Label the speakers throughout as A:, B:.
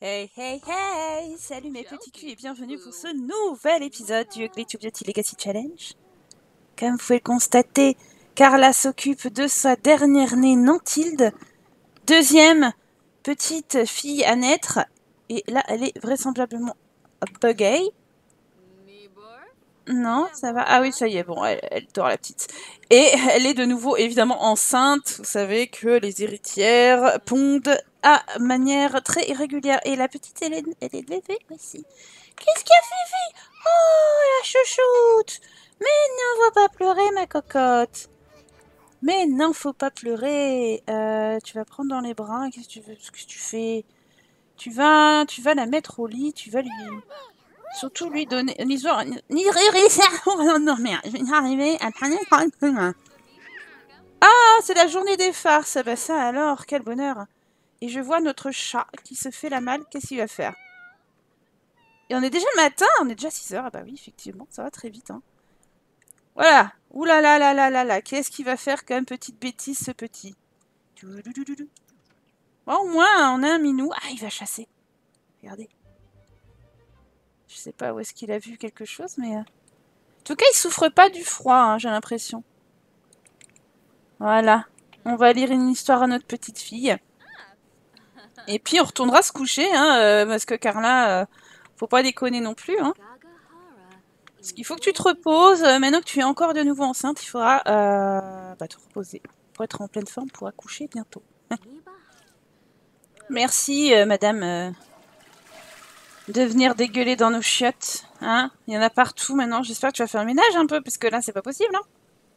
A: Hey hey hey! Salut mes petits culs et bienvenue pour ce nouvel épisode du Ugly to Beauty Legacy Challenge. Comme vous pouvez le constater, Carla s'occupe de sa dernière née Nantilde, deuxième petite fille à naître, et là elle est vraisemblablement buggée. Non, ça va. Ah oui, ça y est, bon, elle dort la petite. Et elle est de nouveau évidemment enceinte. Vous savez que les héritières pondent à manière très irrégulière. Et la petite Hélène, elle est bébé aussi. Qu'est-ce qu'il y a, Fifi? Oh, la chouchoute! Mais non, faut pas pleurer, ma cocotte. Mais non, faut pas pleurer. Tu vas prendre dans les bras. Qu'est-ce que tu fais? Tu vas la mettre au lit. Tu vas lui... Surtout lui donner... Non, merde, je vais arriver à prendre un. Ah, c'est la journée des farces. Bah ça alors, quel bonheur. Et je vois notre chat qui se fait la malle. Qu'est-ce qu'il va faire? Et on est déjà le matin, on est déjà 6 heures. Ah bah oui, effectivement, ça va très vite. Hein. Voilà. Ouh là là là là là là. Qu'est-ce qu'il va faire comme petite bêtise, ce petit? Bon, au moins, on a un minou. Ah, il va chasser. Regardez. Je sais pas où est-ce qu'il a vu quelque chose, mais... En tout cas, il souffre pas du froid, hein, j'ai l'impression. Voilà. On va lire une histoire à notre petite fille. Et puis, on retournera se coucher, hein, parce que Carla, faut pas déconner non plus, hein. Parce qu'il faut que tu te reposes. Maintenant que tu es encore de nouveau enceinte, il faudra te reposer pour être en pleine forme pour accoucher bientôt. Merci, madame, de venir dégueuler dans nos chiottes. Hein, il y en a partout maintenant. J'espère que tu vas faire le ménage un peu, parce que là, c'est pas possible. Hein.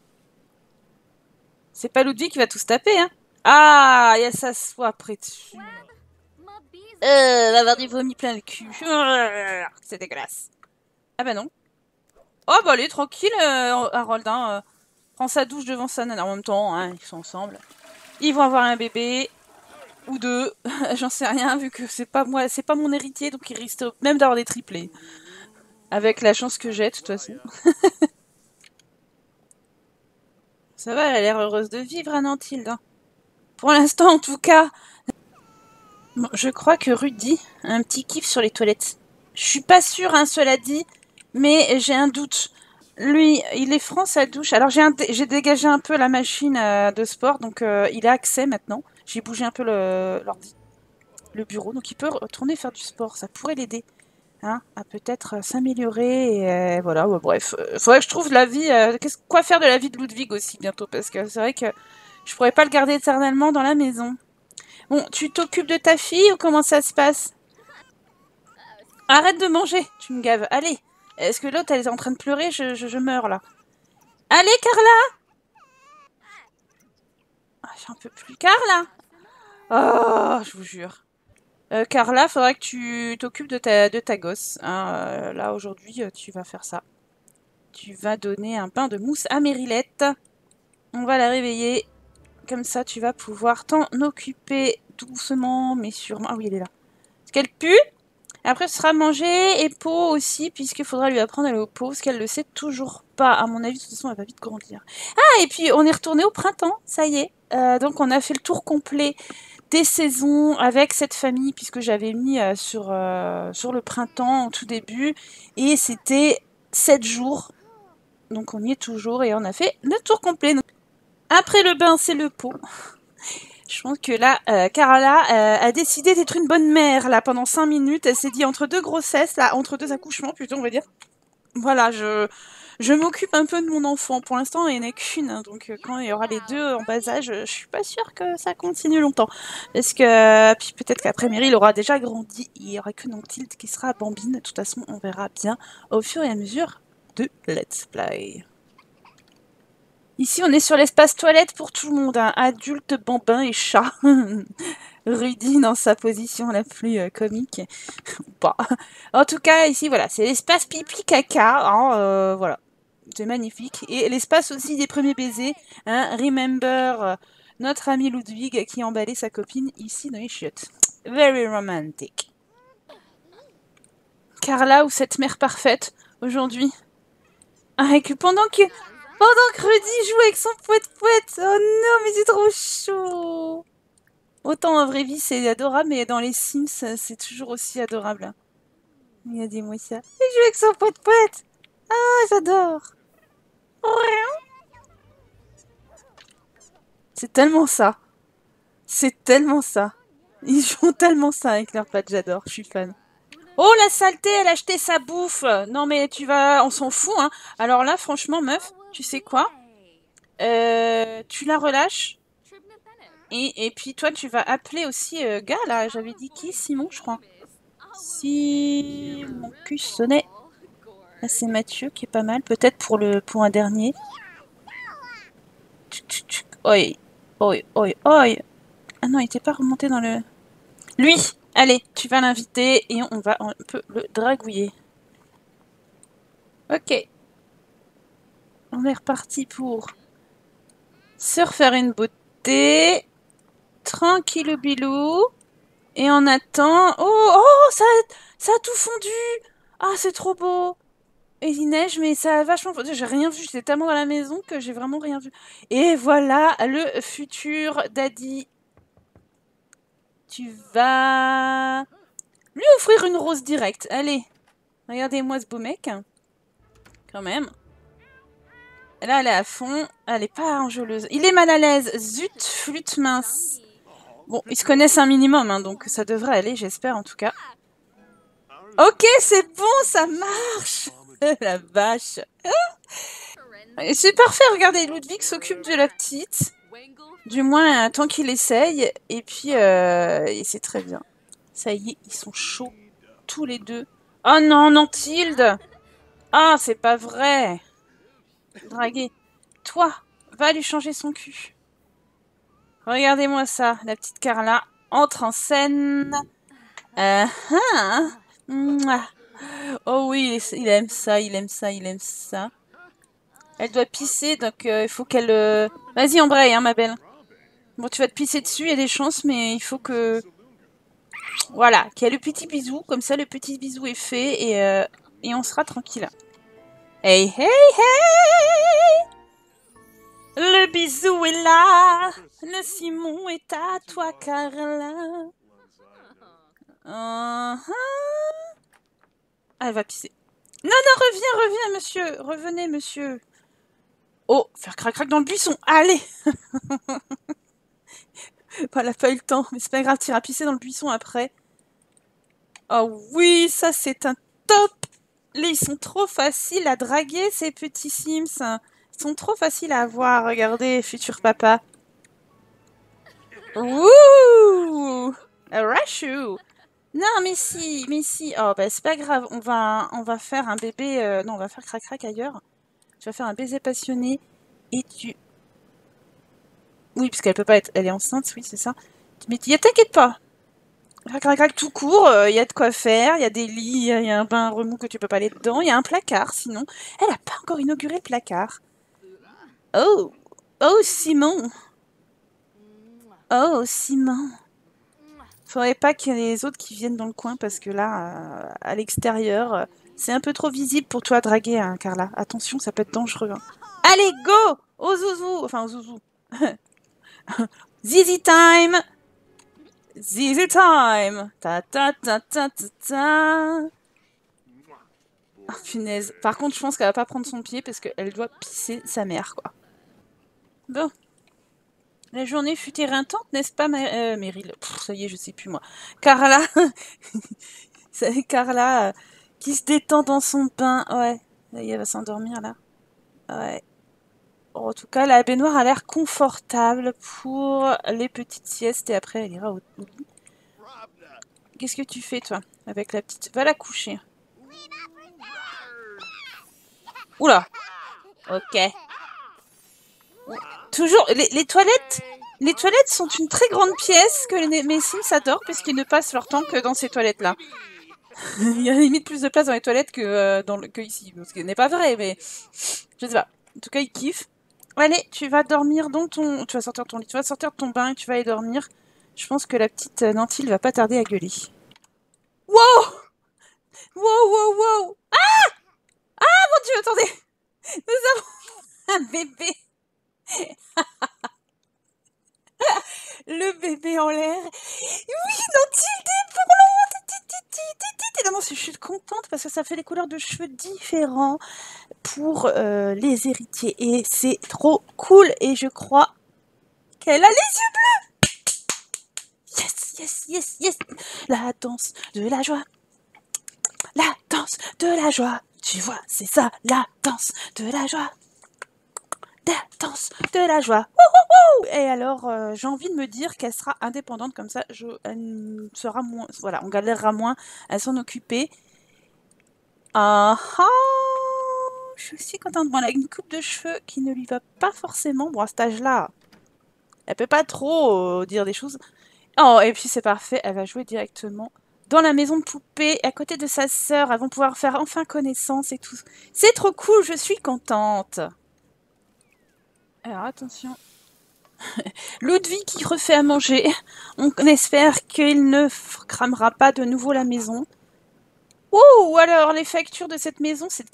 A: C'est pas Ludwig qui va tout se taper. Hein. Ah, il y a sa soie près dessus. Va avoir du vomi plein le cul. C'est dégueulasse. Ah bah non. Oh bah allez, tranquille, Harold. Hein, prend sa douche devant sa nana en même temps. Hein, ils sont ensemble. Ils vont avoir un bébé. Ou deux. J'en sais rien, vu que c'est pas moi, c'est pas mon héritier, donc il risque même d'avoir des triplés. Avec la chance que j'ai, de toute façon. Ça va, elle a l'air heureuse de vivre à Nantilde. Hein. Pour l'instant, en tout cas. Bon, je crois que Rudy a un petit kiff sur les toilettes. Je suis pas sûre, hein, cela dit, mais j'ai un doute. Lui, il est franc sa douche. Alors j'ai dégagé un peu la machine de sport, donc il a accès maintenant. J'ai bougé un peu le bureau, donc il peut retourner faire du sport. Ça pourrait l'aider. Hein, à peut-être s'améliorer et voilà, bah, bref, faudrait que je trouve la vie, quoi faire de la vie de Ludwig aussi bientôt, parce que c'est vrai que je pourrais pas le garder éternellement dans la maison. Bon, tu t'occupes de ta fille ou comment ça se passe? Arrête de manger, tu me gaves, allez. Est-ce que l'autre elle est en train de pleurer? Je meurs là. Allez Carla! Ah, j'en peux plus. Carla! Oh, je vous jure. Carla, faudrait que tu t'occupes de ta gosse. Hein. Là aujourd'hui, tu vas faire ça. Tu vas donner un pain de mousse à Mérylette. On va la réveiller. Comme ça, tu vas pouvoir t'en occuper doucement, mais sûrement. Ah oui, elle est là. Est-ce qu'elle pue? Après, ce sera manger et pot aussi, puisqu'il faudra lui apprendre à aller au pot, parce qu'elle le sait toujours pas. À mon avis, de toute façon, elle va vite grandir. Ah, et puis, on est retourné au printemps, ça y est. Donc, on a fait le tour complet des saisons avec cette famille, puisque j'avais mis sur le printemps, au tout début. Et c'était 7 jours. Donc on y est toujours et on a fait le tour complet. Donc, après le bain, c'est le pot. Je pense que là, Carla a décidé d'être une bonne mère là pendant 5 minutes. Elle s'est dit entre deux grossesses, là, entre deux accouchements plutôt, on va dire. Voilà, je m'occupe un peu de mon enfant. Pour l'instant, il n'y en a qu'une. Hein, donc quand il y aura les deux en bas âge, je suis pas sûre que ça continue longtemps. Parce que puis peut-être qu'après Meryl aura déjà grandi. Il n'y aura que Nantilde qui sera bambine. De toute façon, on verra bien au fur et à mesure de Let's Play. Ici, on est sur l'espace toilette pour tout le monde, hein. Adulte, bambin et chat. Rudy dans sa position la plus comique. Pas. En tout cas, ici, voilà, c'est l'espace pipi-caca. Hein, voilà, c'est magnifique. Et l'espace aussi des premiers baisers. Hein. Remember notre ami Ludwig qui emballait sa copine ici dans les chiottes. Very romantic. Carla ou cette mère parfaite aujourd'hui. Pendant que Rudy joue avec son poète-poète. Oh non, mais c'est trop chaud. Autant en vraie vie, c'est adorable, mais dans les Sims, c'est toujours aussi adorable. Regardez-moi ça. Il joue avec son pote-pote. Ah, j'adore. C'est tellement ça. C'est tellement ça. Ils jouent tellement ça avec leurs pattes, j'adore. Je suis fan. Oh, la saleté, elle a acheté sa bouffe. Non, mais tu vas... On s'en fout, hein. Alors là, franchement, meuf, tu sais quoi? Tu la relâches. Et puis toi, tu vas appeler aussi gars, là. J'avais dit qui? Simon, je crois. Si mon cul sonnait. Là, c'est Mathieu qui est pas mal. Peut-être pour un dernier. Tchic, tchic, tchic. Oi. Oi, oi, oi. Ah non, il était pas remonté dans le... Lui! Allez, tu vas l'inviter et on va un peu le dragouiller. Ok. On est reparti pour se refaire une beauté. Tranquillou bilou. Et on attend... Oh, oh, ça a tout fondu! Ah, c'est trop beau! Et il neige, mais ça a vachement fondu. J'ai rien vu, j'étais tellement dans la maison que j'ai vraiment rien vu. Et voilà le futur daddy. Tu vas lui offrir une rose directe. Allez, regardez-moi ce beau mec. Quand même. Là, elle est à fond. Elle est pas enjôleuse. Il est mal à l'aise. Zut, flûte mince. Bon, ils se connaissent un minimum, hein, donc ça devrait aller, j'espère en tout cas. Ok, c'est bon, ça marche. La vache. C'est parfait, regardez, Ludwig s'occupe de la petite. Du moins, tant qu'il essaye. Et puis, c'est très bien. Ça y est, ils sont chauds, tous les deux. Oh non, Nantilde. Ah, c'est pas vrai. Draguer. Toi, va lui changer son cul. Regardez-moi ça, la petite Carla entre en scène. Mouah. Oh oui, il aime ça, il aime ça, il aime ça. Elle doit pisser, donc il faut qu'elle... Vas-y, embraye, hein, ma belle. Bon, tu vas te pisser dessus, il y a des chances, mais il faut que... Voilà, qu'il y ait le petit bisou. Comme ça, le petit bisou est fait et on sera tranquille. Hey, hey, hey! Le bisou est là. Le Simon est à toi, Carla. Uh-huh. Elle va pisser. Non, non, reviens, monsieur. Revenez, monsieur. Oh, faire crac-crac dans le buisson. Allez. Elle a pas eu le temps, mais c'est pas grave, tu iras pisser dans le buisson après. Oh oui, ça c'est un top. Là, ils sont trop faciles à draguer, ces petits Sims. Ils sont trop faciles à avoir. Regardez, futur papa. Wouh! Rachou! Non, mais si, mais si. Oh, bah, c'est pas grave. On va faire un bébé. Non, on va faire crac-crac ailleurs. Tu vas faire un baiser passionné. Et tu. Oui, puisqu'elle peut pas être. Elle est enceinte, oui, c'est ça. Mais t'inquiète pas. Crac, crac, tout court, il y a de quoi faire, il y a des lits, il y a un bain remous que tu peux pas aller dedans, il y a un placard sinon. Elle a pas encore inauguré le placard. Oh! Oh, Simon! Oh, Simon! Faudrait pas qu'il y ait les autres qui viennent dans le coin parce que là, à l'extérieur, c'est un peu trop visible pour toi à draguer, hein, Carla. Attention, ça peut être dangereux. Hein. Allez, go! Au zouzou! Enfin, au zouzou. Zizi time! Zizi time! Ta ta ta ta ta ta! Ah, punaise. Par contre, je pense qu'elle va pas prendre son pied parce qu'elle doit pisser sa mère, quoi. Bon. La journée fut éreintante, n'est-ce pas, Meryl? Pff, ça y est, je sais plus, moi. Carla. C'est Carla qui se détend dans son bain. Ouais. Ça y est, elle va s'endormir, là. Ouais. Bon, en tout cas, la baignoire a l'air confortable pour les petites siestes et après, elle ira au lit. Qu'est-ce que tu fais, toi, avec la petite... Va la coucher. Oula. Ok. Toujours, les toilettes, les toilettes sont une très grande pièce que mes Sims adorent puisqu'ils ne passent leur temps que dans ces toilettes-là. Il y a limite plus de place dans les toilettes que ici, ce qui n'est pas vrai, mais je sais pas. En tout cas, ils kiffent. Allez, tu vas dormir dans ton... Tu vas sortir de ton lit, tu vas sortir de ton bain et tu vas aller dormir. Je pense que la petite Nantille va pas tarder à gueuler. Wow! Wow, wow, wow! Ah, mon Dieu, attendez! Nous avons un bébé! le bébé en l'air. Oui, Nantilde pour l'onde. Non, je suis contente parce que ça fait des couleurs de cheveux différents pour les héritiers. Et c'est trop cool. Et je crois qu'elle a les yeux bleus. Yes, yes, yes, yes. La danse de la joie. La danse de la joie. Tu vois, c'est ça, la danse de la joie. La danse de la joie. Wouhou. Et alors, j'ai envie de me dire qu'elle sera indépendante comme ça. Elle sera moins, voilà, on galérera moins à s'en occuper. Ah ah, je suis contente. Bon, elle a une coupe de cheveux qui ne lui va pas forcément. Bon, à cet âge-là, elle peut pas trop dire des choses. Oh, et puis c'est parfait, elle va jouer directement dans la maison de poupée, à côté de sa sœur. Elles vont pouvoir faire enfin connaissance et tout. C'est trop cool, je suis contente. Alors attention. Ludwig qui refait à manger. On espère qu'il ne cramera pas de nouveau la maison. Oh, alors les factures de cette maison, c'est de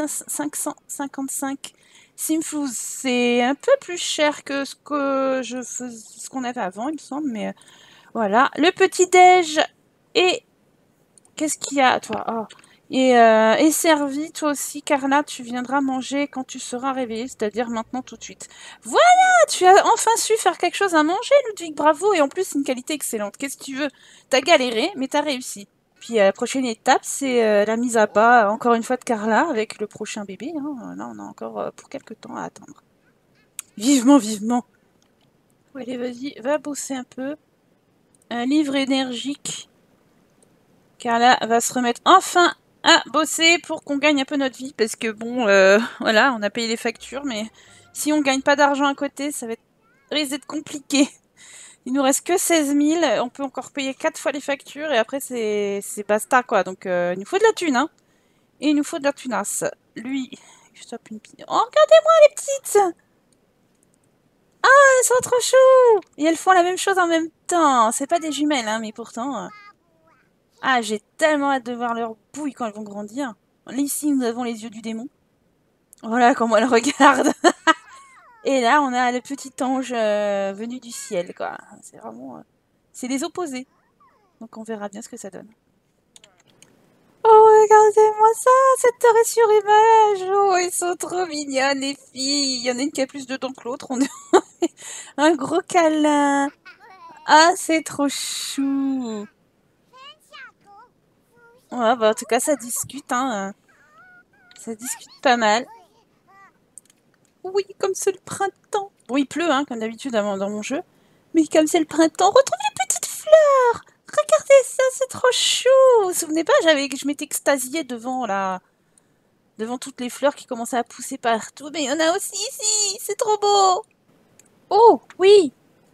A: 4555 Simflouz. C'est un peu plus cher que ce qu'on avait avant, il me semble, mais voilà. Le petit-déj et qu'est-ce qu'il y a, toi? Oh. Et servi, toi aussi, Carla, tu viendras manger quand tu seras réveillée, c'est-à-dire maintenant tout de suite. Voilà, tu as enfin su faire quelque chose à manger, Ludwig, bravo, et en plus, une qualité excellente. Qu'est-ce que tu veux? T'as galéré, mais t'as réussi. Puis la prochaine étape, c'est la mise à bas, encore une fois, de Carla, avec le prochain bébé. Hein. Là, on a encore pour quelques temps à attendre. Vivement, vivement. Allez, vas-y, va bosser un peu. Un livre énergique. Carla va se remettre enfin à bosser pour qu'on gagne un peu notre vie. Parce que bon, voilà, on a payé les factures, mais si on gagne pas d'argent à côté, ça va risque d'être compliqué. Il nous reste que 16 000, on peut encore payer 4 fois les factures et après c'est basta quoi. Donc il nous faut de la thune, hein. Et il nous faut de la tunasse. Lui, je tape une petite... Oh, regardez-moi les petites! Ah, elles sont trop chou! Et elles font la même chose en même temps. C'est pas des jumelles, hein, mais pourtant... Ah, j'ai tellement hâte de voir leurs bouilles quand elles vont grandir. Ici, nous avons les yeux du démon. Voilà comment elles regardent. Et là, on a le petit ange venu du ciel, quoi. C'est vraiment... c'est les opposés. Donc on verra bien ce que ça donne. Oh, regardez-moi ça, cette torrée sur image. Oh, ils sont trop mignonnes, les filles. Il y en a une qui a plus de dents que l'autre. Un gros câlin. Ah, c'est trop chou. Ouais, bah, en tout cas, ça discute, hein. Ça discute pas mal. Oui, comme c'est le printemps. Bon, il pleut, hein, comme d'habitude dans mon jeu. Mais comme c'est le printemps, retrouve les petites fleurs. Regardez ça, c'est trop chou. Vous vous souvenez pas, je m'étais extasiée devant toutes les fleurs qui commençaient à pousser partout. Mais il y en a aussi ici, c'est trop beau. Oh, oui.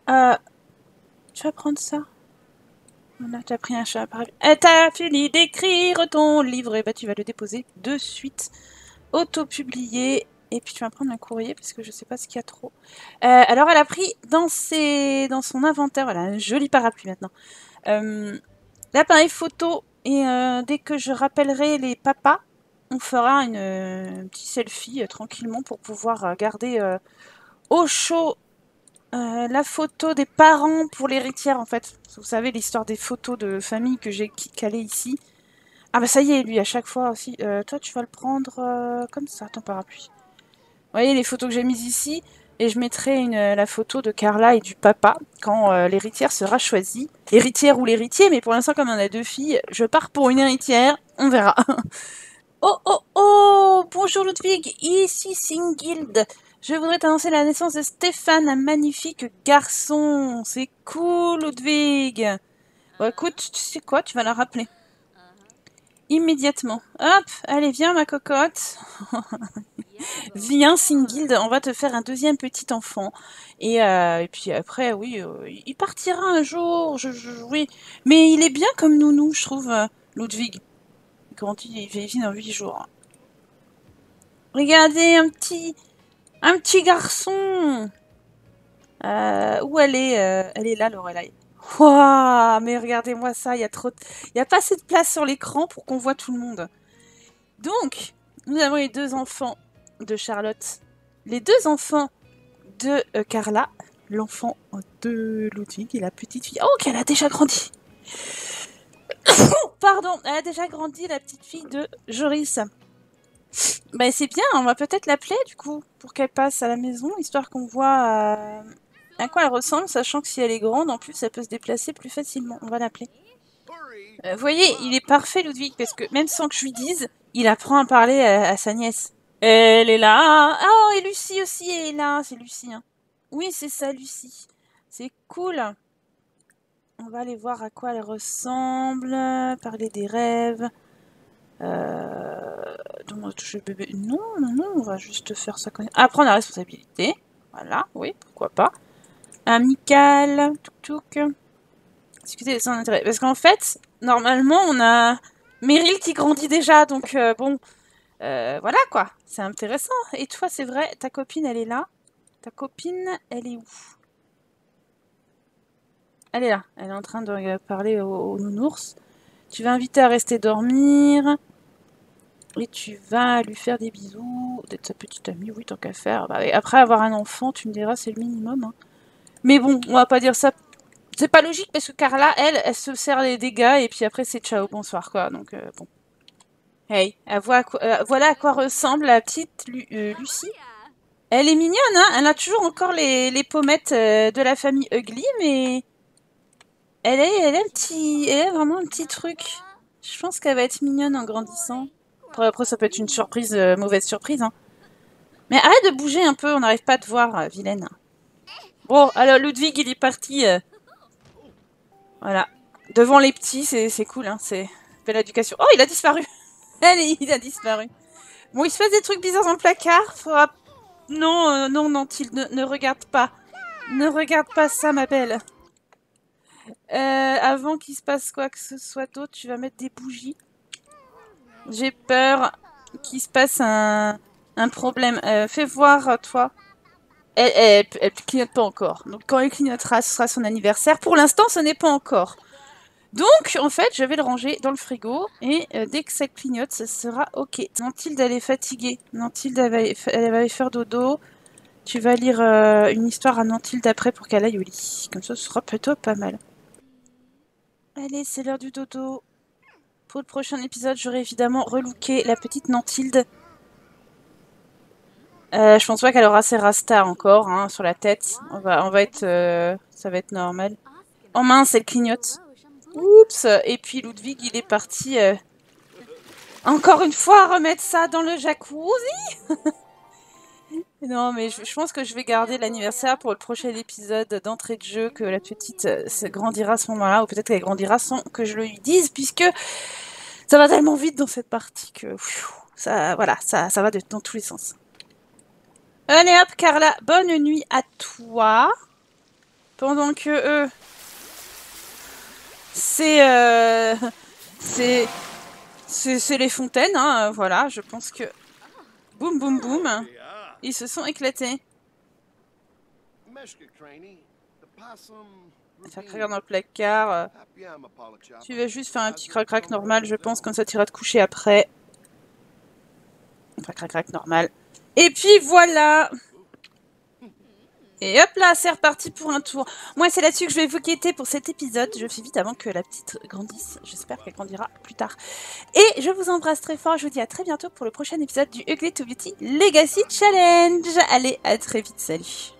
A: Tu vas prendre ça. Voilà, tu as pris un chat par... T'as fini d'écrire ton livre. Et bah, tu vas le déposer de suite. Auto-publié. Et puis tu vas prendre un courrier parce que je sais pas ce qu'il y a trop. Alors elle a pris dans son inventaire, voilà, un joli parapluie maintenant. L'appareil photo et dès que je rappellerai les papas, on fera une petite selfie tranquillement pour pouvoir garder au chaud la photo des parents pour l'héritière en fait. Vous savez l'histoire des photos de famille que j'ai calées ici. Ah bah ça y est, lui à chaque fois aussi. Toi tu vas le prendre comme ça, ton parapluie. Vous voyez les photos que j'ai mises ici et je mettrai la photo de Carla et du papa quand l'héritière sera choisie. L'héritière ou l'héritier, mais pour l'instant comme on a deux filles, je pars pour une héritière, on verra. Oh oh oh, bonjour Ludwig, ici Singild. Je voudrais t'annoncer la naissance de Stéphane, un magnifique garçon. C'est cool Ludwig. Bon écoute, tu sais quoi, tu vas la rappeler. Immédiatement. Hop, allez viens ma cocotte. Viens, Singild, on va te faire un deuxième petit enfant. Et puis après, oui, il partira un jour, oui. Mais il est bien comme nounou, je trouve, Ludwig. Comment il vit dans 8 jours. Regardez, un petit garçon. Où elle est? Elle est là, Lorelai. Waouh, mais regardez-moi ça, il y a pas assez de place sur l'écran pour qu'on voit tout le monde. Donc, nous avons les deux enfants de Charlotte, les deux enfants de Carla l'enfant de Ludwig et la petite fille. Oh, qu'elle a déjà grandi. Pardon, elle a déjà grandi, la petite fille de Joris. Bah c'est bien, on va peut-être l'appeler du coup, pour qu'elle passe à la maison, histoire qu'on voit à quoi elle ressemble, sachant que si elle est grande, en plus, elle peut se déplacer plus facilement. On va l'appeler. Vous voyez, il est parfait, Ludwig, parce que même sans que je lui dise, il apprend à parler à sa nièce. Elle est là. Oh, et Lucie aussi est là. C'est Lucie. Hein. Oui, c'est ça, Lucie. C'est cool. On va aller voir à quoi elle ressemble. Parler des rêves. Donc, on va toucher le bébé. Non, non, non, on va juste faire ça. Apprendre la responsabilité. Voilà, oui, pourquoi pas. Amical. Tuk-tuk. Discuter des centres d'intérêt. Parce qu'en fait, normalement, on a Meryl qui grandit déjà. Donc, bon. Voilà quoi, c'est intéressant. Et toi, c'est vrai, ta copine, elle est là. Ta copine, elle est où? Elle est là. Elle est en train de parler au nounours. Tu vas inviter à rester dormir. Et tu vas lui faire des bisous. D'être sa petite amie, oui, tant qu'à faire. Bah, après avoir un enfant, tu me diras, c'est le minimum. Hein. Mais bon, on va pas dire ça. C'est pas logique parce que Carla, elle se sert les dégâts et puis après c'est ciao, bonsoir quoi. Donc bon. Hey, voilà à quoi ressemble la petite Lucie. Elle est mignonne, hein. Elle a toujours encore les pommettes de la famille Ugly, mais elle a vraiment un petit truc. Je pense qu'elle va être mignonne en grandissant. Après ça peut être une surprise, mauvaise surprise. Hein. Mais arrête de bouger un peu, on n'arrive pas à te voir, vilaine. Bon, alors Ludwig, il est parti. Voilà. Devant les petits, c'est cool, hein. C'est belle éducation. Oh, il a disparu. Allez, il a disparu. Bon, il se passe des trucs bizarres dans le placard. Faudra... Non, non, non, ne regarde pas. Ne regarde pas ça, ma belle. Avant qu'il se passe quoi que ce soit d'autre, tu vas mettre des bougies. J'ai peur qu'il se passe un problème. Fais voir, toi. Elle clignote pas encore. Donc quand elle clignotera, ce sera son anniversaire. Pour l'instant, ce n'est pas encore. Donc, en fait, je vais le ranger dans le frigo. Et dès que ça clignote, ce sera OK. Nantilde, elle est fatiguée. Nantilde, elle va aller faire dodo. Tu vas lire une histoire à Nantilde après pour qu'elle aille au lit. Comme ça, ce sera plutôt pas mal. Allez, c'est l'heure du dodo. Pour le prochain épisode, j'aurai évidemment relooké la petite Nantilde. Je pense pas qu'elle aura ses rastas encore hein, sur la tête. On va être, ça va être normal. En mince, elle clignote. Oups. Et puis Ludwig, il est parti encore une fois remettre ça dans le jacuzzi. Non, mais je pense que je vais garder l'anniversaire pour le prochain épisode d'entrée de jeu, que la petite grandira à ce moment-là, ou peut-être qu'elle grandira sans que je le lui dise, puisque ça va tellement vite dans cette partie que ça, voilà, ça va dans tous les sens. Allez hop, Carla, bonne nuit à toi. Pendant que eux, c'est les fontaines, hein, voilà, je pense que boum boum boum, ils se sont éclatés. Faire craquer dans le placard. Tu vas juste faire un petit crac-crac normal, je pense, comme ça tu iras te coucher après. Enfin, crac-crac normal. Et puis voilà. Et hop là, c'est reparti pour un tour. Moi, c'est là-dessus que je vais vous quitter pour cet épisode. Je fais vite avant que la petite grandisse. J'espère qu'elle grandira plus tard. Et je vous embrasse très fort. Je vous dis à très bientôt pour le prochain épisode du Ugly to Beauty Legacy Challenge. Allez, à très vite. Salut.